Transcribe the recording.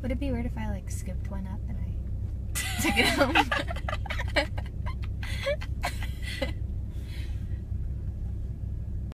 Would it be weird if I like scooped one up and I took it home?